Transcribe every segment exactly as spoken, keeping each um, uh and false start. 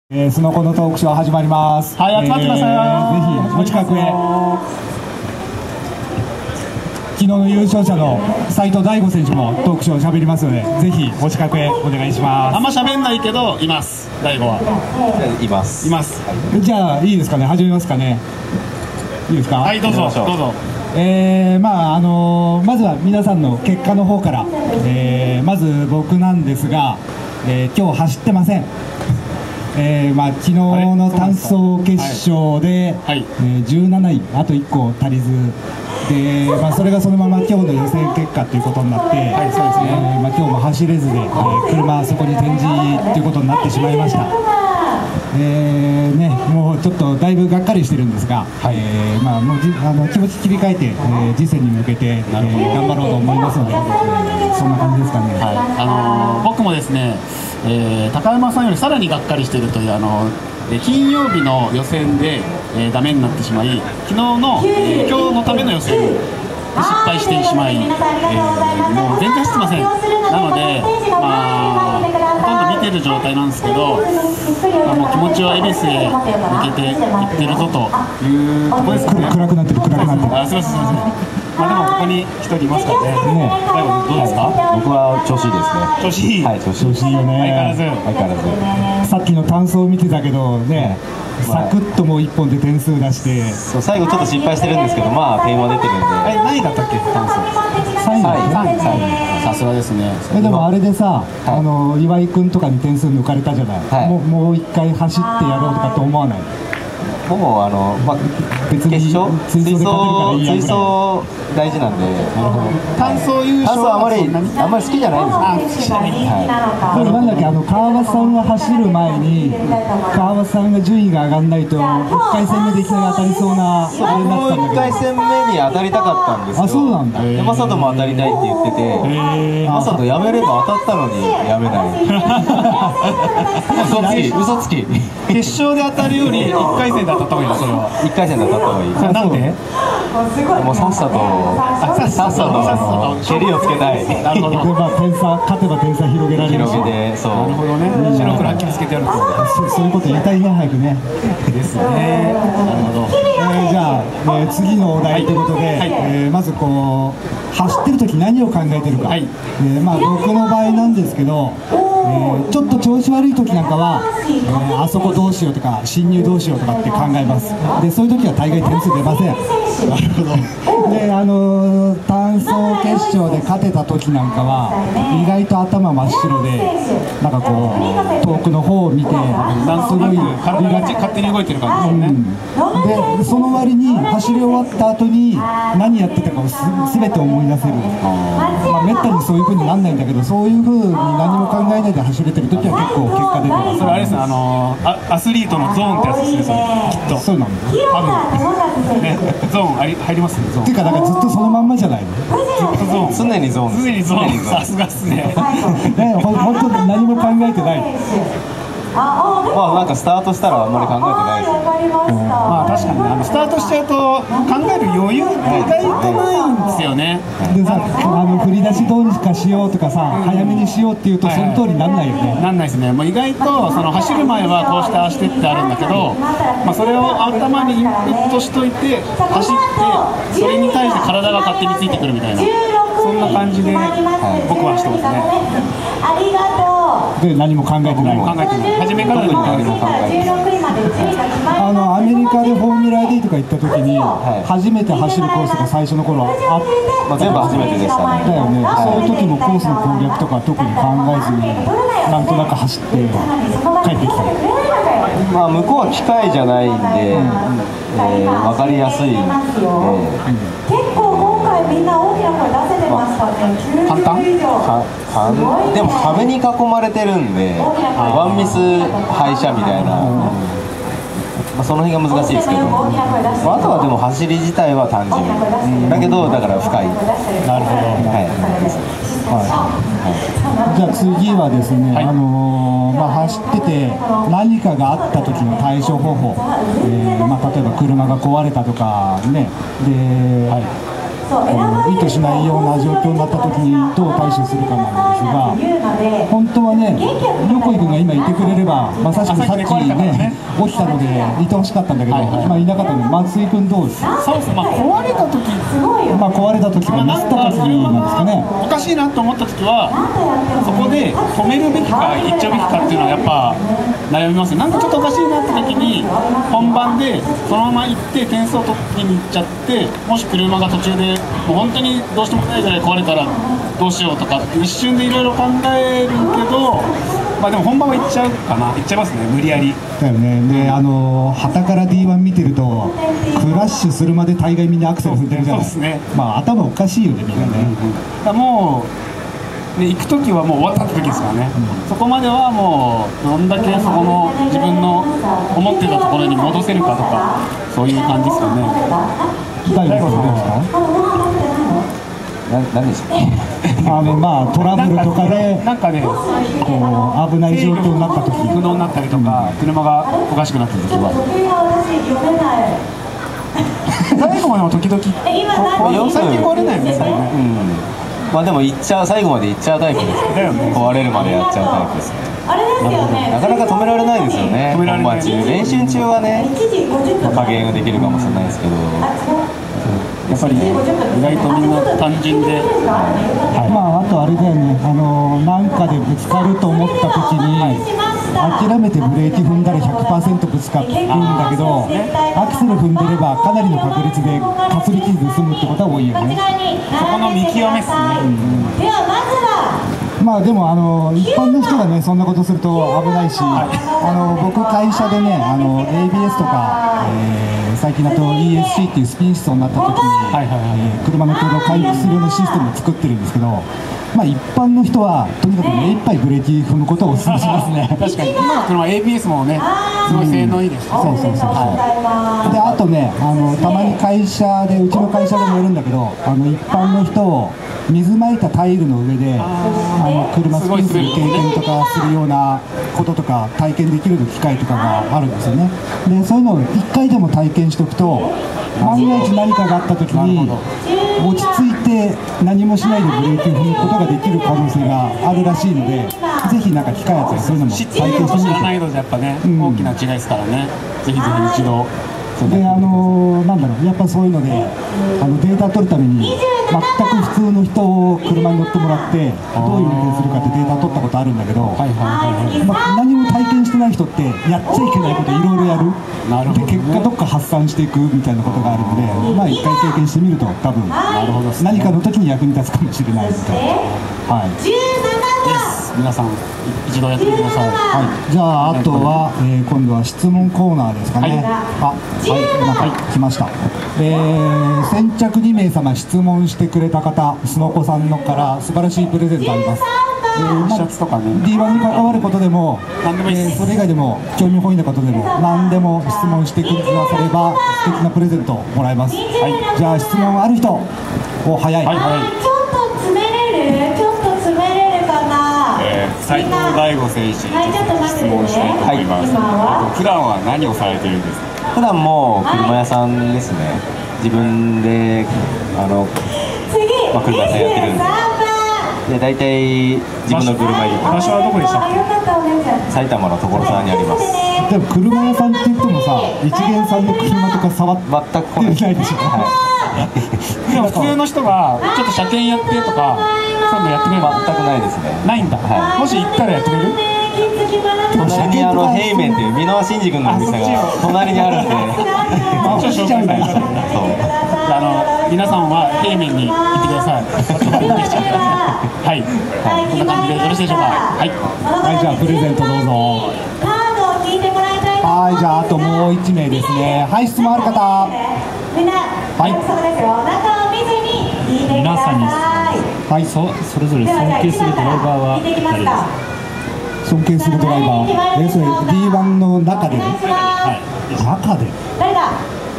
えー、スノコのトークショー始まります。 はい、集まってくださいよ、 えー、ぜひお近くへ。昨日の優勝者の斉藤大吾選手もトークショーをしゃべりますので、ぜひお近くへお願いします。 あんま喋んないけどいます。大吾はいますいます。 じゃあいいですかね、始めますかね。いいですか。 はい、どうぞどうぞ。 えー、まああのー、まずは皆さんの結果の方から、えー、まず僕なんですが、えー、今日走ってません。えーまあ、昨日の単走決勝で、はいはい、えー、じゅうなない、あといっこ足りずで、まあ、それがそのまま今日の予選結果ということになって、はいそうですね、えーまあ、今日も走れずで、えー、車はそこに展示ということになってしまいました。えーね、もうちょっとだいぶがっかりしてるんですが、はい、えーまあ、もうじあの気持ち切り替えて、えー、次戦に向けて、えー、頑張ろうと思いますので、えー、そんな感じですかね。 はい、あのー、僕もですね、えー、高山さんよりさらにがっかりしているという、あのー、金曜日の予選で、えー、ダメになってしまい、昨日の、えー、今日のための予選で失敗してしまい、えー、もう全然走ってません。なので、まあ、ほとんど見てる状態なんですけど、まあ、もう気持ちは恵比寿へ向けていってるぞというところですね。 暗くなってる、暗くなってる。 あ、すみません、すみません。まあでもここに一人いますからね。ね、大吾どうですか？ 僕は調子いいですね。 調子いい。 はい、調子いいよね。 相変わらず。 相変わらず。 さっきの単走見てたけどね、サクッともう一本で点数出して。 そう、最後ちょっと失敗してるんですけど、まあ点は出てるんで。 え、何位だったっけ単走？ 三位だね。三位。 さすがですね。 え、でもあれでさ、あの岩井君とかに点数抜かれたじゃない。もうもう一回走ってやろうとかと思わない？ もうあの、まあ、別に決勝追走追走大事なんで。 単走優勝はあまりあんまり好きじゃないんですよ。 あ、好きじゃない。 でもなんだっけ、あの川端さんが走る前に川端さんが順位が上がらないといっかい戦目でいきなり当たりそうなあれになったんだけど。 いっかい戦目に当たりたかったんですよ。 あ、そうなんだ。 山里も当たりたいって言ってて、山里やめれば当たったのにやめない。嘘つき嘘つき。 決勝で当たるよりいっかい戦で当たった方がいいの、それは。 いっかい戦で当たった方がいい。 なんで？ もうさっさとさっさと蹴りをつけたい。 なるほど。 点差勝てば点差広げられる。 広げて、そう。 なるほどね。白黒はっきりつけてやると。 そういうこと言いたいね、早くね。 ですね。なるほど。 じゃあ次のお題ということで、まずこう走ってる時何を考えてるか。まあ僕の場合なんですけど、ちょっと調子悪い時なんかはあそこどうしようとか進入どうしようとかって考えます。でそういう時は大概点数出ません。 なるほど。 であの単走決勝で勝てた時なんかは意外と頭真っ白で、なんかこう遠くの方を見てなんすごい体が勝手に動いてる感じですね。 でその割に走り終わった後に何やってたかをす全て思い出せる。まあめったにそういう風になんないんだけど、そういう風に何も考えないで走れてる時は結構結果出てます。 それあれですね、あのー、アスリートのゾーンってやつですね、それきっと。 そうなんだ。 多分ね、ゾーンあり入りますね、ゾーン。 ていうかなんかずっとそのまんまじゃないの？ ずっとゾーン。 常にゾーン。 常にゾーン。さすがっすね。 ね、ほ本当に何も考えてない。 まあなんかスタートしたらあんまり考えてないです。 まあ確かにあのスタートしちゃうと考える余裕って意外とないんですよね。 でさ、あの振り出しどうにかしようとかさ、早めにしようっていうとその通りになんないよね。 なんないですね。もう意外とその走る前はこうしてああしてってあるんだけど、まあそれを頭にインプットしといて走ってそれに対して体が勝手についてくるみたいな、そんな感じで僕はしてますね。 ありがとう。 で何も考えてない。 考えてない。初めから何も考えてない。 あのアメリカでフォーミュラ D とか行った時に、はい、初めて走るコースが最初の頃はあっ、 まあ、全部初めてでしたね。 だよね。そういう時もコースの攻略とか特に考えずになんとなく走って帰ってきた。 まあ向こうは機械じゃないんで、うんえー、分かりやすいんで、うん、 結構今回みんな大きな声出せてましたね。 簡単？ かかでも壁に囲まれてるんでワンミス廃車みたいな、うんまあ、その辺が難しいですけど、まあ、あとはでも走り自体は単純、うん、だけどだから深い。 なるほど。 はい、 はい、じゃあ次はですね、はい、あのー、まあ、走ってて何かがあった時の対処方法、えーまあ、例えば車が壊れたとかねで、はいあの意図しないような状況になった時にどう対処するかなんですが、本当はね、横井君が今いてくれれば、まさしくさっきね、起きたのでいてほしかったんだけど、まあいなかったので、松井君どうですか？ そうですね、まあ、壊れた時まあ壊れた時かミスった時なんですかね。 おかしいなと思った時は、そこで止めるべきか行っちゃうべきかっていうのはやっぱ悩みますね。なんかちょっとおかしいなって時に本番でそのまま行って点数を取りに行っちゃって、もし車が途中でもう本当にどうしてもないぐらい壊れたらどうしようとか一瞬でいろいろ考えるけど、まあでも本番は行っちゃうかな、行っちゃいますね、無理やり。 だよね。で、あの傍から ディーワン 見てるとクラッシュするまで大概みんなアクセル踏んでるじゃない。 そうですね。 まあ頭おかしいよね、みんなね。 だからもう、ね、行く時はもう終わった時ですからね、うん、そこまではもうどんだけそこの自分の思ってたところに戻せるかとか、そういう感じですかね。 大悟さんどうですか？ な何でしたっけ？ あのまあトラブルとかでなんかね、 こう危ない状況になった時、 不能になったりとか、車がおかしくなった時は最後までも時々最近壊れないよね、最後ね。 うん、まあでも行っちゃう、最後まで行っちゃうタイプですだよね。 壊れるまでやっちゃうタイプですね。 あれですよね。 なかなか止められないですよね。 止められない。 本番中、練習中はね、加減ができるかもしれないですけど、 やっぱり意外とみんな単純で、 はい、まああとあれだよね、あのなんかでぶつかると思った時に、諦めてブレーキ踏んだら ひゃくパーセント ぶつかるんだけど、アクセル踏んでればかなりの確率でかすり傷で済むってことは多いよね。 そこの見極めっすね。うん、 ではまずはまあでもあの一般の人がねそんなことすると危ないし、あの僕会社でねあの エービーエス とか、えー、最近だと イーエスシー っていうスピン思想になった時に、 はいはいはい、 えー、車の空洞を回復するようなシステムを作ってるんですけど、まあ一般の人はとにかく目いっぱいブレーキ踏むことをお勧めしますね。 確かに今の車 エービーエス もねすごい性能いいですし、 うん、そうそうそうそう、はい、であとねあのたまに会社でうちの会社でもやるんだけど、あの一般の人を水まいたタイルの上であの車スピンする経験とかするようなこととか体験できる機会とかがあるんですよね。でそういうのをいっかいでも体験しておくと、万が一何かがあった時に落ち着いて何もしないでブレーキを踏むことができる可能性があるらしいので、ぜひなんか機会あったらそういうのも体験してみて。 知らないのでやっぱね、うん、大きな違いですからね。ぜひぜひ一度。 であのー、なんだろう、やっぱそういうのであのデータ取るために全く普通の人を車に乗ってもらってどういう運転するかってデータ取ったことあるんだけど、まあ、何も体験してない人ってやっちゃいけないこといろいろやる。 なるほど、ね、 で結果どっか発散していくみたいなことがあるので、まあ一回経験してみると多分何かの時に役に立つかもしれないみたいな。はい、 です。皆さん一度やってみてください。 はい、じゃああとは、えー、今度は質問コーナーですかね。はい、あ、はい、なんか来ました。えー、先着にめいさま質問してくれた方、すのこさんのから素晴らしいプレゼントあります。えーまあ、 シャツとかねディーワン に関わることでも、 何でもいいです。 えー、それ以外でも興味本位なことでも何でも質問してくだされば素敵なプレゼントをもらえます。はい、じゃあ質問ある人、お早い。 はいはい、 ちょっと詰めれるちょっと詰めれるかな。 斉藤大吾選手に質問したいと思います。はい、普段は何をされてるんですか？ 普段も車屋さんですね。自分であの、まあ、車屋さんやってるんで、で大体自分の車入れて、 場所はどこでしたっけ？ 埼玉の所沢にあります。 でも車屋さんって言ってもさ、一元さんの車とか触って全く来ないでしょ。 はい、 でも普通の人がちょっと車検やってとかそういうのやってくれば全くないですね。 ないんだ。 はい、 もし行ったらやってくれる？ 隣にあの平面っていう箕輪真司君のお店が隣にあるんで、 もうちょっと紹介したい。あの皆さんは平面に行ってください。はい、はい、こんな感じでよろしいでしょうか。はい、 はい、じゃあプレゼントどうぞ。 カードを聞いてもらいたい。 はい、じゃああともういちめいですね。はい、質問ある方。 みんな、 はい、 そうですよ。中を見ずに聞いてください。 はい、 そそれぞれ尊敬するドライバーは誰ですか？ 尊敬するドライバー、えー、それ ディーワン の中でね。 はい、 誰中でだ？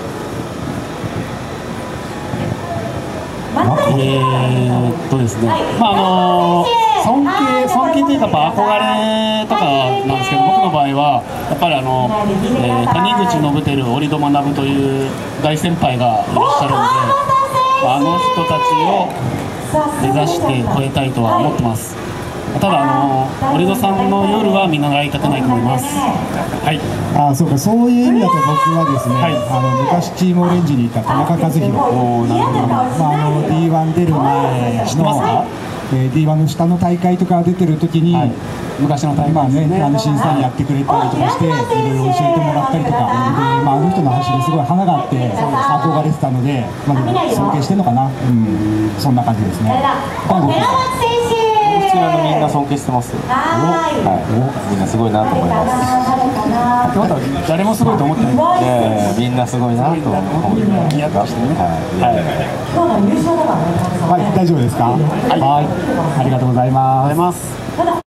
えーっとですね、まああのー、尊敬尊敬というかやっぱ憧れとかなんですけど、僕の場合はやっぱりあの、えー、谷口信輝、折戸学という大先輩がいらっしゃるんで、 まあ、あの人たちを目指して超えたいとは思ってます。ただあの森戸さんの夜は見習いたくないと思います。はい。 あ、そうか、そういう意味だと僕はですね、 はい、 あの昔チームオレンジにいた田中和弘、おなるほど、まあ、あの ディーワン 出る前の、えー、ディーワン の下の大会とか出てる時に、はい、 昔の大会ですね、 まあね、あの審査員やってくれたりとかして、いろいろ教えてもらったりとか、で、まあ、あの人の走りすごい花があって憧れてたので、まあ、尊敬してるのかな、うん、そんな感じですね。 普通のみんな尊敬してますよ。はい、みんなすごいなと思います。 誰もすごいと思ってない。 いやいや、みんなすごいなと思ってます。 ニヤッとしてね。 はい。 はい、大丈夫ですか。はい、ありがとうございます。